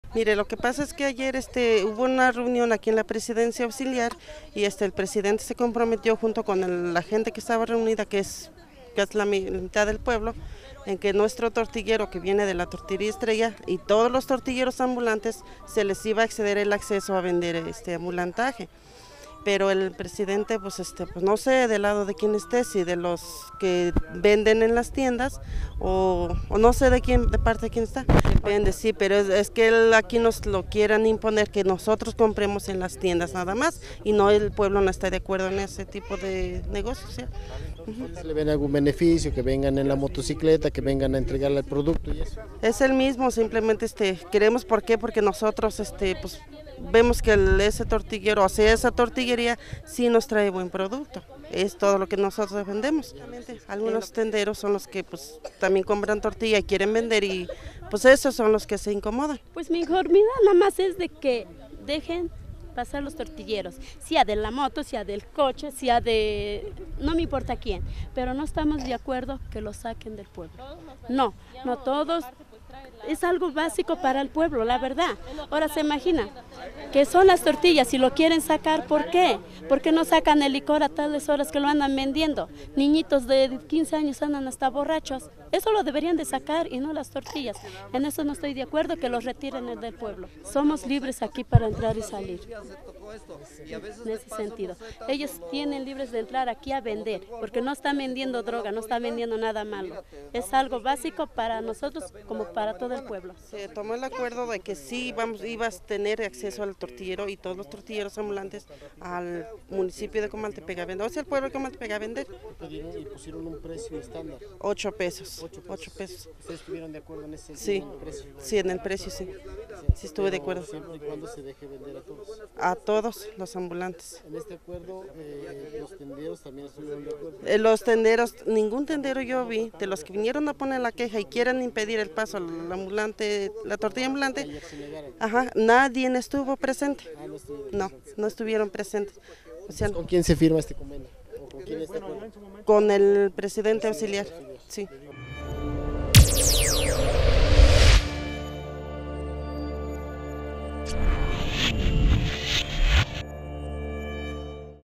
Mire, lo que pasa es que ayer hubo una reunión aquí en la presidencia auxiliar y el presidente se comprometió junto con la gente que estaba reunida, que es la mitad del pueblo, en que nuestro tortillero que viene de la tortillería Estrella y todos los tortilleros ambulantes se les iba a acceder el acceso a vender este ambulantaje. Pero el presidente, pues no sé del lado de quién esté, si de los que venden en las tiendas o no sé de parte de quién está. Depende, sí, pero es que él aquí nos lo quieran imponer que nosotros compremos en las tiendas nada más y no, el pueblo no está de acuerdo en ese tipo de negocios, ¿sí? ¿Ustedes le ven algún beneficio, que vengan en la motocicleta, que vengan a entregarle el producto y eso? Es el mismo, simplemente queremos, ¿por qué? Porque nosotros pues vemos que ese tortillero, o sea, esa tortillería sí nos trae buen producto. Es todo lo que nosotros vendemos. Algunos tenderos son los que pues también compran tortilla y quieren vender y pues esos son los que se incomodan. Pues mi conformidad nada más es de que dejen pasar los tortilleros, sea de la moto, sea del coche, sea de... no me importa quién, pero no estamos de acuerdo que los saquen del pueblo. No todos, es algo básico para el pueblo, la verdad. Ahora se imagina que son las tortillas, si lo quieren sacar, ¿por qué? ¿Por qué no sacan el licor a tales horas que lo andan vendiendo? Niñitos de 15 años andan hasta borrachos, eso lo deberían de sacar y no las tortillas. En eso no estoy de acuerdo, que los retiren del pueblo. Somos libres aquí para entrar y salir. En ese sentido, ellos tienen libres de entrar aquí a vender, porque no están vendiendo droga, no están vendiendo nada malo. Es algo básico para nosotros como para todo el pueblo. Se tomó el acuerdo de que sí ibas a tener acceso al tortillero y todos los tortilleros ambulantes al municipio de Comaltepec a vender, o sea, el pueblo de Comaltepec a vender. Y pusieron un precio estándar. 8 pesos. 8 pesos. ¿Ustedes estuvieron de acuerdo en ese Sí, precio? sí, en el precio sí. Sí estuve de acuerdo. Siempre y cuando se deje vender a todos. A todos los ambulantes. En este acuerdo, los tenderos también estuvieron de acuerdo. Los tenderos, ningún tendero yo vi, de los que vinieron a poner la queja y quieren impedir el paso al ambulante, la tortilla ambulante, nadie estuvo presente. No estuvieron presentes. O sea, ¿Con quién se firma este convenio? ¿O con quién está de acuerdo? con el presidente auxiliar, sí.